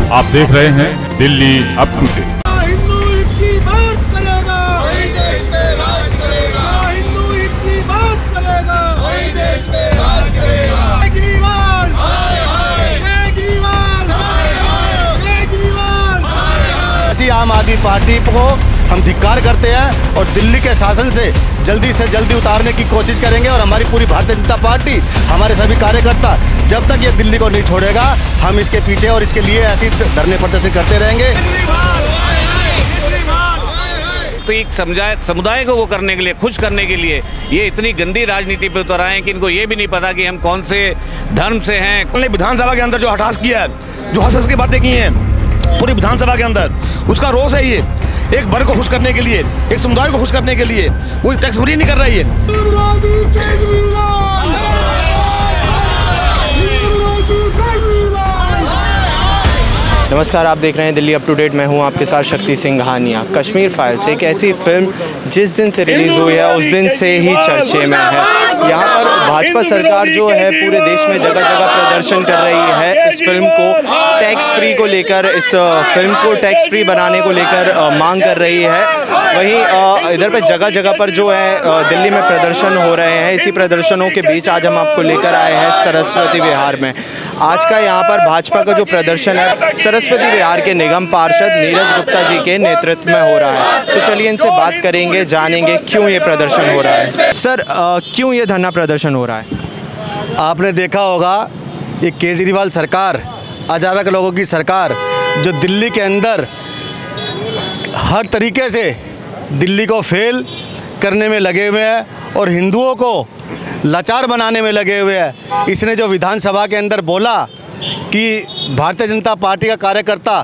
आप देख रहे हैं दिल्ली अप टू डेट। हिंदू हित की बात करेगा वही देश पे राज करेगा। हिंदू हित की बात करेगा वही देश पे राज करेगा। केजरीवाल हाय हाय, केजरीवाल केजरीवाल। ऐसी आम आदमी पार्टी को हम धिक्कार करते हैं और दिल्ली के शासन से जल्दी उतारने की कोशिश करेंगे। और हमारी पूरी भारतीय जनता पार्टी, हमारे सभी कार्यकर्ता जब तक ये दिल्ली को नहीं छोड़ेगा, हम इसके पीछे और इसके लिए ऐसी धरने प्रदर्शन करते रहेंगे। तो एक समुदाय को वो करने के लिए, खुश करने के लिए ये इतनी गंदी राजनीति पे उतर आए हैं कि इनको ये भी नहीं पता कि हम कौन से धर्म से हैं। विधानसभा के अंदर जो हठास किया है, जो हंस की बातें की हैं पूरी विधानसभा के अंदर, उसका रोष है ये। एक वर्ग को खुश करने के लिए, एक समुदाय को खुश करने के लिए वो टैक्स फ्री नहीं कर रही है। नमस्कार, आप देख रहे हैं दिल्ली अप टू डेट। मैं हूं आपके साथ शक्ति सिंघानिया। कश्मीर फाइल्स एक ऐसी फिल्म जिस दिन से रिलीज़ हुई है उस दिन से ही चर्चे में है। यहाँ पर भाजपा सरकार जो है पूरे देश में जगह जगह प्रदर्शन कर रही है इस फिल्म को टैक्स फ्री को लेकर, इस फिल्म को टैक्स फ्री बनाने को लेकर मांग कर रही है। वहीं इधर पे जगह जगह पर जो है दिल्ली में प्रदर्शन हो रहे हैं। इसी प्रदर्शनों के बीच आज हम आपको लेकर आए हैं सरस्वती विहार में। आज का यहाँ पर भाजपा का जो प्रदर्शन है सरस्वती विहार के निगम पार्षद नीरज गुप्ता जी के नेतृत्व में हो रहा है। तो चलिए इनसे बात करेंगे, जानेंगे क्यों ये प्रदर्शन हो रहा है। सर, क्यों ये धरना प्रदर्शन हो रहा है? आपने देखा होगा ये केजरीवाल सरकार, अचानक लोगों की सरकार, जो दिल्ली के अंदर हर तरीके से दिल्ली को फेल करने में लगे हुए हैं और हिंदुओं को लाचार बनाने में लगे हुए हैं। इसने जो विधानसभा के अंदर बोला कि भारतीय जनता पार्टी का कार्यकर्ता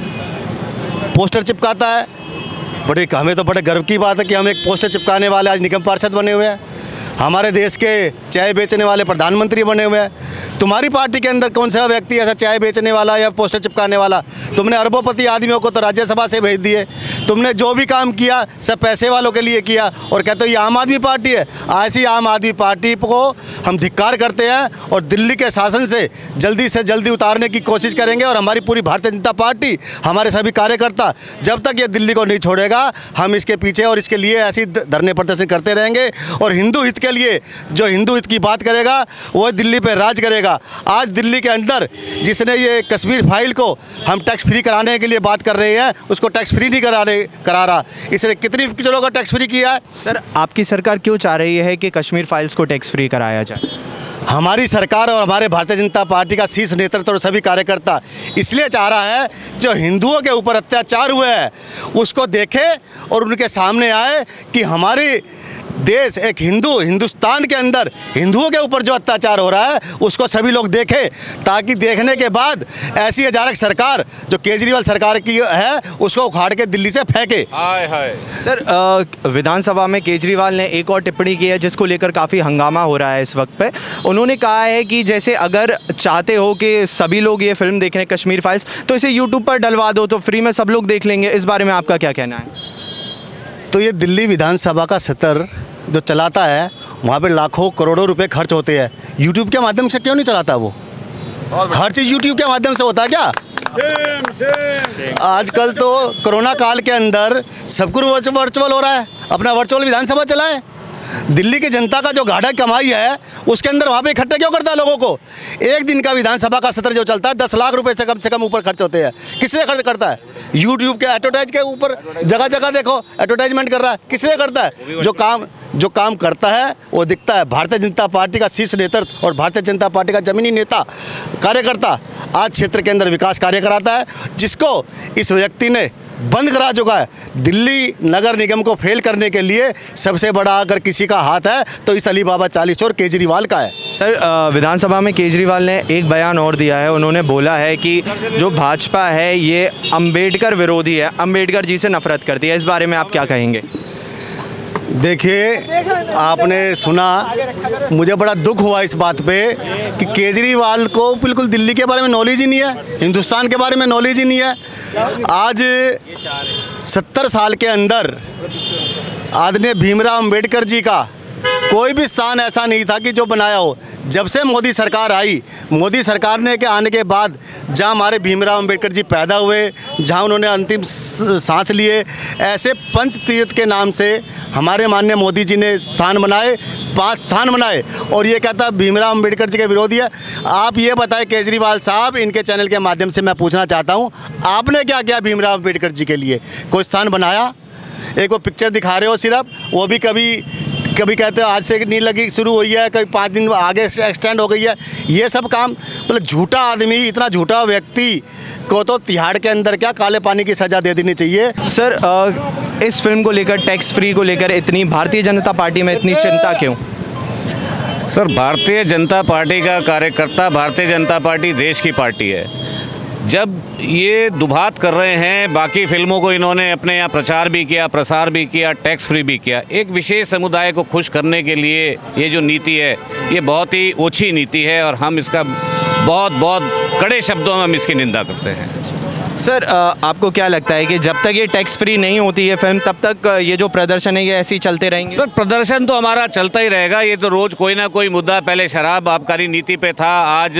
पोस्टर चिपकाता है, हमें तो बड़े गर्व की बात है कि हम एक पोस्टर चिपकाने वाले आज निगम पार्षद बने हुए हैं। हमारे देश के चाय बेचने वाले प्रधानमंत्री बने हुए हैं। तुम्हारी पार्टी के अंदर कौन सा व्यक्ति ऐसा चाय बेचने वाला या पोस्टर चिपकाने वाला? तुमने अरबोंपति आदमियों को तो राज्यसभा से भेज दिए। तुमने जो भी काम किया सब पैसे वालों के लिए किया और कहते हो ये आम आदमी पार्टी है। ऐसी आम आदमी पार्टी को हम धिक्कार करते हैं और दिल्ली के शासन से जल्दी उतारने की कोशिश करेंगे। और हमारी पूरी भारतीय जनता पार्टी, हमारे सभी कार्यकर्ता जब तक ये दिल्ली को नहीं छोड़ेगा, हम इसके पीछे और इसके लिए ऐसी धरने प्रदर्शन करते रहेंगे। और हिंदू हित के लिए जो हिंदू हित की बात करेगा वो दिल्ली पे राज करेगा। आज दिल्ली के अंदर जिसने ये कश्मीर फाइल को हम टैक्स फ्री कराने के लिए बात कर रहे हैं, उसको टैक्स फ्री नहीं करा रहा। इसने कितनी किसानों का टैक्स फ्री किया है? सर, आपकी सरकार क्यों चाह रही है कि कश्मीर फाइल्स को टैक्स फ्री कराया जाए? हमारी सरकार और हमारे भारतीय जनता पार्टी का शीर्ष नेतृत्व और सभी कार्यकर्ता इसलिए चाह रहा है जो हिंदुओं के ऊपर अत्याचार हुए हैं उसको देखे और उनके सामने आए कि हमारी देश एक हिंदुस्तान के अंदर हिंदुओं के ऊपर जो अत्याचार हो रहा है उसको सभी लोग देखें, ताकि देखने के बाद ऐसी अजारक सरकार जो केजरीवाल सरकार की है उसको उखाड़ के दिल्ली से फेंके। सर, विधानसभा में केजरीवाल ने एक और टिप्पणी की है जिसको लेकर काफ़ी हंगामा हो रहा है इस वक्त पे। उन्होंने कहा है कि जैसे अगर चाहते हो कि सभी लोग ये फिल्म देख रहे हैं कश्मीर फाइल्स, तो इसे यूट्यूब पर डलवा दो तो फ्री में सब लोग देख लेंगे। इस बारे में आपका क्या कहना है? तो ये दिल्ली विधानसभा का सत्र जो चलाता है वहाँ पे लाखों करोड़ों रुपए खर्च होते हैं। यूट्यूब के माध्यम से क्यों नहीं चलाता? वो हर चीज़ यूट्यूब के माध्यम से होता है क्या? आजकल तो कोरोना काल के अंदर सब कुछ वर्चुअल हो रहा है। अपना वर्चुअल विधानसभा चलाए। दिल्ली की जनता का जो गाढ़ा कमाई है उसके अंदर वहाँ पे इकट्ठे क्यों करता है लोगों को? एक दिन का विधानसभा का सत्र जो चलता है 10 लाख रुपए से कम ऊपर खर्च होते हैं। किससे खर्च करता है? यूट्यूब के एडवर्टाइज के ऊपर जगह जगह देखो एडवर्टाइजमेंट कर रहा है। किससे करता है? जो काम करता है वो दिखता है। भारतीय जनता पार्टी का शीर्ष नेतृत्व और भारतीय जनता पार्टी का जमीनी नेता कार्यकर्ता आज क्षेत्र के अंदर विकास कार्य कराता है, जिसको इस व्यक्ति ने बंद करा चुका है। दिल्ली नगर निगम को फेल करने के लिए सबसे बड़ा अगर किसी का हाथ है तो इस अली बाबा चालीस और केजरीवाल का है। सर, विधानसभा में केजरीवाल ने एक बयान और दिया है। उन्होंने बोला है कि जो भाजपा है ये अंबेडकर विरोधी है, अंबेडकर जी से नफरत करती है। इस बारे में आप क्या कहेंगे? देखिए, आपने सुना, मुझे बड़ा दुख हुआ इस बात पे कि केजरीवाल को बिल्कुल दिल्ली के बारे में नॉलेज ही नहीं है, हिंदुस्तान के बारे में नॉलेज ही नहीं है। आज 70 साल के अंदर आदरणीय भीमराव अंबेडकर जी का कोई भी स्थान ऐसा नहीं था कि जो बनाया हो। जब से मोदी सरकार आई, मोदी सरकार ने के आने के बाद जहाँ हमारे भीमराव अंबेडकर जी पैदा हुए, जहाँ उन्होंने अंतिम सांस लिए, ऐसे पंच तीर्थ के नाम से हमारे माननीय मोदी जी ने स्थान बनाए, 5 स्थान बनाए। और ये कहता भीमराव अंबेडकर जी के विरोधी है। आप ये बताएं केजरीवाल साहब, इनके चैनल के माध्यम से मैं पूछना चाहता हूँ, आपने क्या किया भीमराव अंबेडकर जी के लिए? कोई स्थान बनाया? एक वो पिक्चर दिखा रहे हो सिर्फ, वो भी कभी कहते हैं आज से नहीं लगी शुरू हुई है, कभी 5 दिन आगे एक्सटेंड हो गई है। ये सब काम मतलब झूठा आदमी, इतना झूठा व्यक्ति को तो तिहाड़ के अंदर क्या काले पानी की सज़ा दे देनी चाहिए। सर, इस फिल्म को लेकर, टैक्स फ्री को लेकर इतनी भारतीय जनता पार्टी में इतनी चिंता क्यों? सर, भारतीय जनता पार्टी का कार्यकर्ता, भारतीय जनता पार्टी देश की पार्टी है। जब ये दुबात कर रहे हैं, बाकी फिल्मों को इन्होंने अपने यहाँ प्रचार भी किया, प्रसार भी किया, टैक्स फ्री भी किया, एक विशेष समुदाय को खुश करने के लिए ये जो नीति है, ये बहुत ही ओछी नीति है और हम इसका बहुत कड़े शब्दों में हम इसकी निंदा करते हैं। सर, आपको क्या लगता है कि जब तक ये टैक्स फ्री नहीं होती है फिल्म, तब तक ये जो प्रदर्शन है ये ऐसे ही चलते रहेंगे? सर, प्रदर्शन तो हमारा चलता ही रहेगा। ये तो रोज़ कोई ना कोई मुद्दा, पहले शराब आबकारी नीति पे था, आज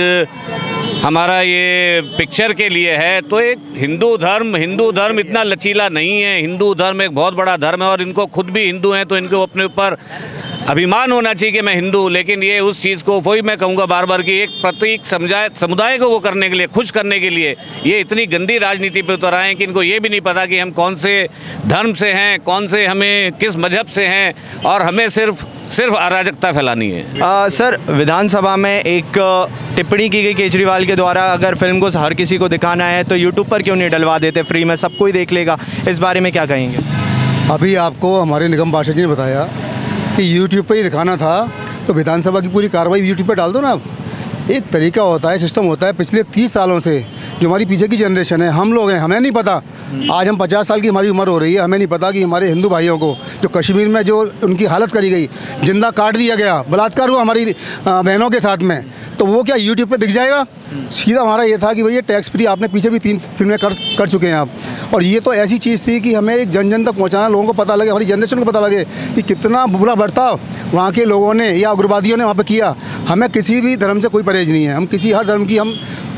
हमारा ये पिक्चर के लिए है। तो एक हिंदू धर्म इतना लचीला नहीं है। हिंदू धर्म एक बहुत बड़ा धर्म है और इनको खुद भी हिंदू हैं, तो इनको अपने ऊपर अभिमान होना चाहिए कि मैं हिंदू हूँ। लेकिन ये उस चीज़ को, वही मैं कहूँगा बार बार कि एक प्रतीक समुदाय को वो करने के लिए, खुश करने के लिए ये इतनी गंदी राजनीति पे उतर आए हैं कि इनको ये भी नहीं पता कि हम कौन से धर्म से हैं, कौन से हमें किस मजहब से हैं, और हमें सिर्फ अराजकता फैलानी है। सर, विधानसभा में एक टिप्पणी की गई केजरीवाल के द्वारा, अगर फिल्म को हर किसी को दिखाना है तो यूट्यूब पर क्यों नहीं डलवा देते, फ्री में सबको ही देख लेगा। इस बारे में क्या कहेंगे? अभी आपको हमारे निगम पार्षद जी ने बताया कि यूट्यूब पे ही दिखाना था, तो विधानसभा की पूरी कार्रवाई यूट्यूब पे डाल दो ना। आप एक तरीका होता है, सिस्टम होता है। पिछले 30 सालों से जो हमारी पीछे की जनरेशन है, हम लोग हैं, हमें नहीं पता। आज हम 50 साल की हमारी उम्र हो रही है, हमें नहीं पता कि हमारे हिंदू भाइयों को जो कश्मीर में जो उनकी हालत करी गई, जिंदा काट दिया गया, बलात्कार हुआ हमारी बहनों के साथ में, तो वो क्या यूट्यूब पे दिख जाएगा? सीधा हमारा ये था कि भैया टैक्स फ्री, आपने पीछे भी 3 फिल्में कर चुके हैं आप, और ये तो ऐसी चीज़ थी कि हमें एक जन तक पहुंचाना, लोगों को पता लगे, हमारी जनरेशन को पता लगे कि कितना बुरा बर्ताव वहाँ के लोगों ने या उग्रवादियों ने वहाँ पे किया। हमें किसी भी धर्म से कोई परहेज नहीं है, हम किसी हर धर्म की हम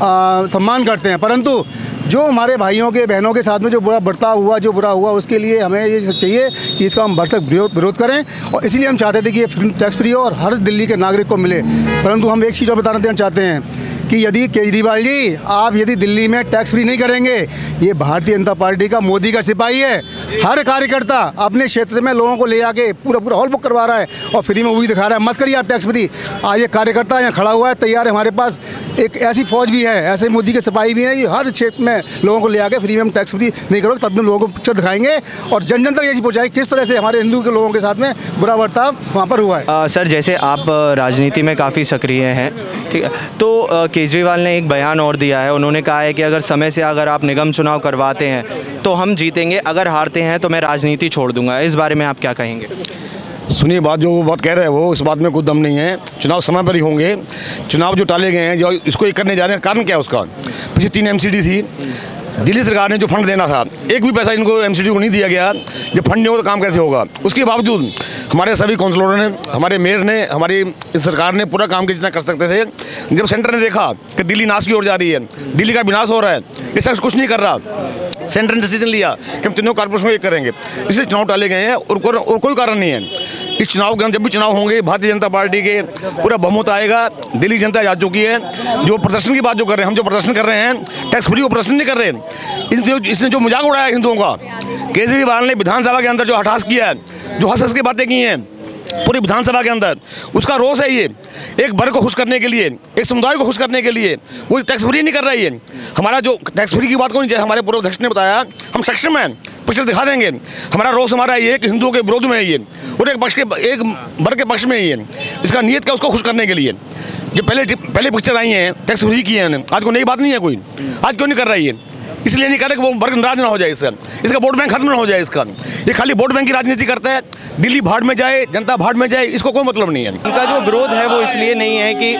सम्मान करते हैं, परंतु जो हमारे भाइयों के बहनों के साथ में जो बुरा बर्ताव हुआ, जो बुरा हुआ, उसके लिए हमें ये चाहिए कि इसका हम भरसक विरोध करें। और इसीलिए हम चाहते थे कि ये फिल्म टैक्स फ्री हो और हर दिल्ली के नागरिक को मिले। परंतु हम एक चीज़ और बताना देना चाहते हैं कि यदि केजरीवाल जी, आप यदि दिल्ली में टैक्स फ्री नहीं करेंगे, ये भारतीय जनता पार्टी का मोदी का सिपाही है। हर कार्यकर्ता अपने क्षेत्र में लोगों को ले आके पूरा हॉल बुक करवा रहा है और फ्री में मूवी दिखा रहा है, मत करिए आप टैक्स फ्री। आज ये कार्यकर्ता यहाँ खड़ा हुआ है, तैयार है, हमारे पास एक ऐसी फौज भी है, ऐसे मोदी के सिपाही भी हैं, ये हर क्षेत्र में लोगों को ले आके फ्री में हम टैक्स फ्री नहीं करोगे, तब हम लोगों को पिक्चर दिखाएंगे और जन तक ये चीज़ पहुँचाएंगे किस तरह से हमारे हिंदू के लोगों के साथ में बुरा बर्ताव वहाँ पर हुआ है। सर, जैसे आप राजनीति में काफ़ी सक्रिय हैं, ठीक है, तो केजरीवाल ने एक बयान और दिया है। उन्होंने कहा है कि अगर समय से अगर आप निगम चुनाव करवाते हैं तो हम जीतेंगे, अगर हारते हैं तो मैं राजनीति छोड़ दूंगा। इस बारे में आप क्या कहेंगे? सुनिए, बात जो वो बात कह रहे हैं वो, इस बात में कोई दम नहीं है। चुनाव समय पर ही होंगे। चुनाव जो टाले गए हैं, जो इसको ये करने जा रहे हैं, कारण क्या है उसका? पिछले 3 MCD थी, दिल्ली सरकार ने जो फंड देना था, एक भी पैसा इनको MCD को नहीं दिया गया। जब फंड नहीं होगा तो काम कैसे होगा? उसके बावजूद हमारे सभी काउंसलरों ने, हमारे मेयर ने, हमारी सरकार ने पूरा काम किया जितना कर सकते थे। जब सेंटर ने देखा कि दिल्ली नाश की ओर जा रही है, दिल्ली का विनाश हो रहा है, ये शख्स कुछ नहीं कर रहा, सेंटर ने डिसीजन लिया कि हम तीनों कॉर्पोरेशन को एक करेंगे, इसलिए चुनाव टाले गए हैं और कोई कारण नहीं है। इस चुनाव के जब भी चुनाव होंगे, भारतीय जनता पार्टी के पूरा बहुमत आएगा। दिल्ली जनता जा चुकी है। जो प्रदर्शन की बात जो कर रहे हैं, हम जो प्रदर्शन कर रहे हैं, टैक्स फ्री को प्रदर्शन नहीं कर रहे हैं। इसने जो मजाक उड़ाया हिंदुओं का, केजरीवाल ने विधानसभा के अंदर जो हठास किया है, जो हंस की बातें की हैं पूरी विधानसभा के अंदर, उसका रोष है ये। एक वर्ग को खुश करने के लिए, एक समुदाय को खुश करने के लिए वो टैक्स फ्री नहीं कर रही है। हमारा जो टैक्स फ्री की बात को नहीं, हमारे पूर्व अध्यक्ष ने बताया, हम सक्षम हैं, पिक्चर दिखा देंगे। हमारा रोष हमारा ये कि हिंदुओं के विरोध में है ये, और एक वर्ग के पक्ष में ही है। इसका नियत क्या? उसको खुश करने के लिए। जो पहले पिक्चर आई हैं, टैक्स फ्री की है, आज को नई बात नहीं है कोई। आज क्यों नहीं कर रही है? इसलिए नहीं कर रहे कि वो वर्ग नाराज ना हो जाए, इसका वोट बैंक खत्म ना हो जाए। इसका ये खाली वोट बैंक की राजनीति करता है। दिल्ली भाड़ में जाए, जनता भाड़ में जाए, इसको कोई मतलब नहीं है। इनका जो विरोध है वो इसलिए नहीं है कि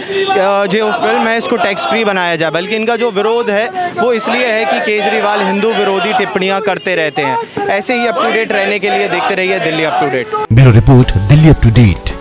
जो फिल्म है इसको टैक्स फ्री बनाया जाए, बल्कि इनका जो विरोध है वो इसलिए है कि केजरीवाल हिंदू विरोधी टिप्पणियां करते रहते हैं। ऐसे ही अप टू डेट रहने के लिए देखते रहिए Delhi up to date. Bureau report, Delhi up to date.